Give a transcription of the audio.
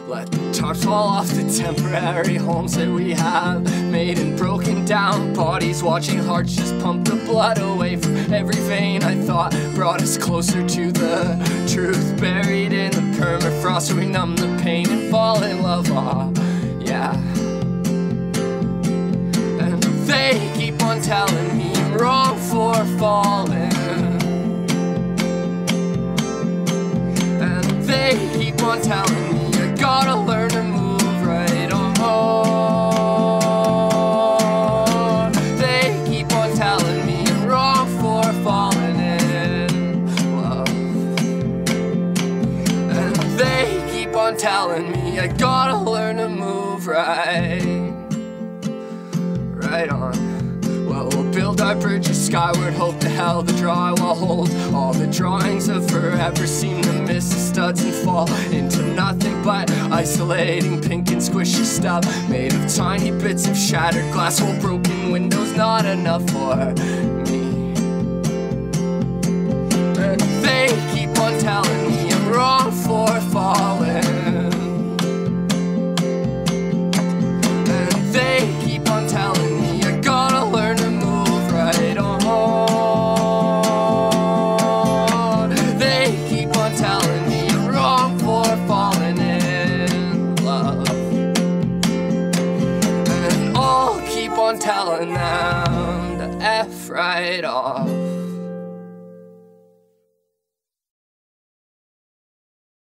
Let the tarps fall off the temporary homes that we have made and broken down bodies, watching hearts just pump the blood away from every vein I thought brought us closer to the truth. Buried in the permafrost, we numb the pain and fall in love. Yeah. And they keep on telling me I'm wrong for falling, and they keep on telling me I gotta learn to move right on. They keep on telling me I'm wrong for falling in love, and they keep on telling me I gotta learn to move right on. Well, we'll build our bridges skyward, hope to hell the drywall holds. All the drawings of forever seem to miss the studs and fall into nothing but isolating pink and squishy stuff made of tiny bits of shattered glass. Whole broken windows, not enough for me. And they keep on telling me I'm wrong for falling, and they keep on telling me I gotta learn to move right on. They keep on telling me I'm wrong for falling in love, and I'll keep on telling them to F right off.